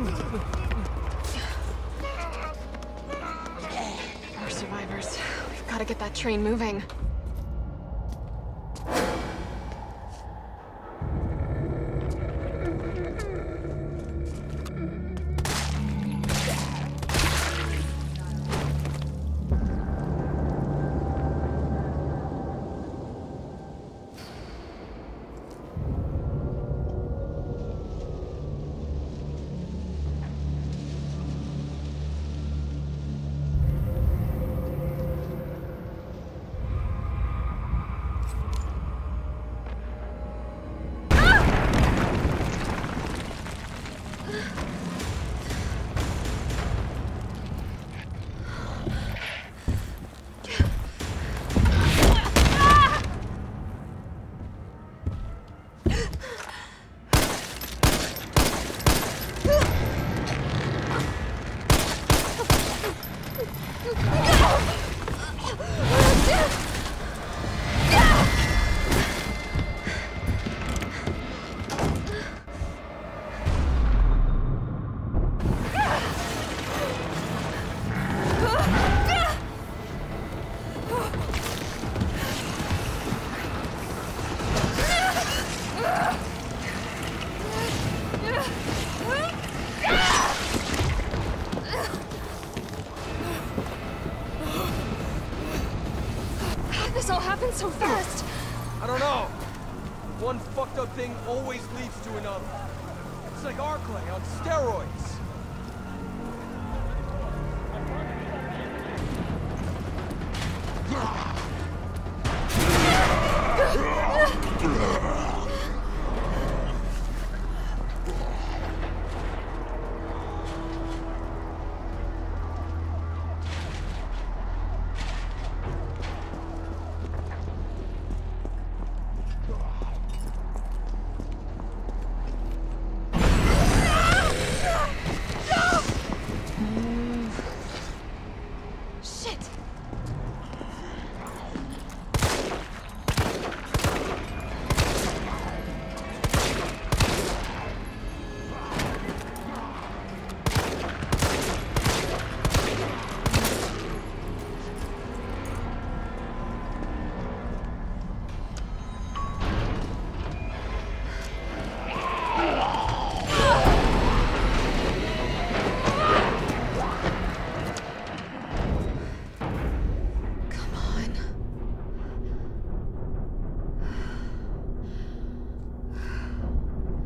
More survivors. We've got to get that train moving. This all happened so fast! I don't know. One fucked up thing always leads to another. It's like Arklay on steroids.